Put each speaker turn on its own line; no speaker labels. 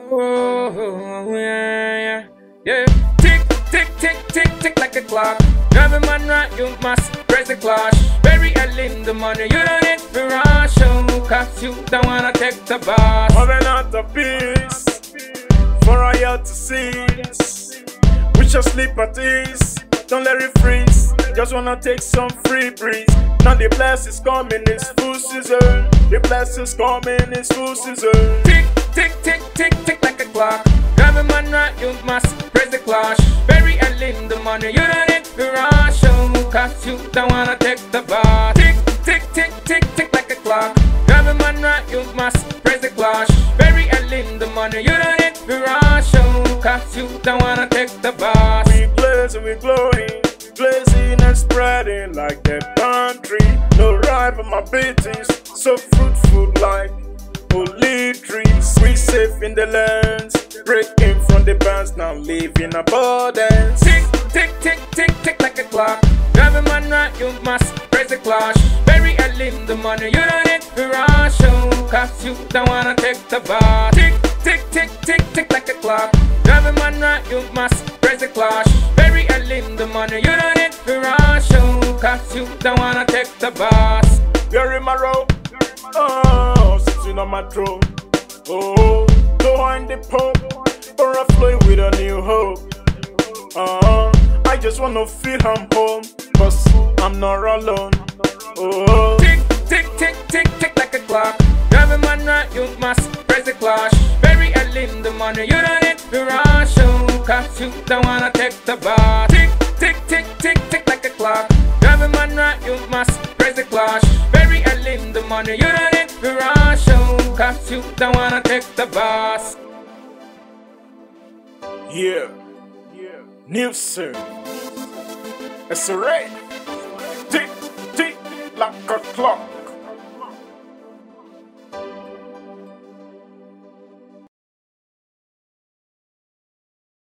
Oh, yeah, yeah. Tick, tick, tick, tick, tick like a clock. Driving man right, you must press the clutch. Very early in the morning, you don't need to rush. Oh, cause you don't wanna take the bus.
Having out of peace for a year to cease. We shall sleep at ease, don't let it freeze. Just wanna take some free breeze. Now the blessings coming, it's full season. The blessings coming, it's full season.
Tick, tick, tick, tick, tick like a clock. Driving man right, you must press the clutch. Very early in the morning, you don't need to rush. Oh, cause you don't wanna take the bus. Tick, tick, tick, tick, tick like a clock. Driving man right, you must press the clutch. Very early in the morning, you don't need to rush. Oh, cause you don't wanna take the bus.
We blazing, we glowing, blazing and spreading like that palm tree. No rival, my beatings, so fruitful like holy trees. We safe in the lands, breaking from the bands, now living abundance.
Tick, tick, tick, tick, tick like a clock. Driving man right, you must press the clutch. Very early in the morning, you don't need to rush. Oh, cause you don't wanna take the bus. Tick, tick, tick, tick, tick like a clock. Driving man right, you must press the clutch. Very early in the morning, you don't need to rush. Oh, cause you don't wanna take the bus.
You're in my robe, oh, sitting on my throne. Oh, go on the Pope, or a flow with a new hope. I just wanna feel I'm home, cause I'm not alone. Oh,
tick, tick, tick, tick, tick like a clock. Driving man right, you must press the clutch. Very early in the morning, you don't need to rush. Oh, cause you don't wanna take the bus. Tick, tick, tick, tick, tick like a clock. Driving man right, you must press the clutch. Very early in the morning, you don't need to rush. Oh, cause you don't wanna take the bus.
yeah, Newsen, EsoRay, tick, tick like a clock.